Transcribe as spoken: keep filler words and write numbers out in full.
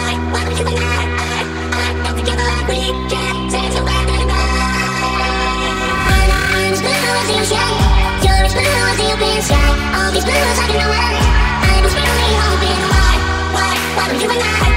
why, why would you and I, I, I, come together like we can, say so bad to the I'm as blue as the ocean, you're as blue as the open sky. All these blues I can know where, I was really hoping why, why, why would you and I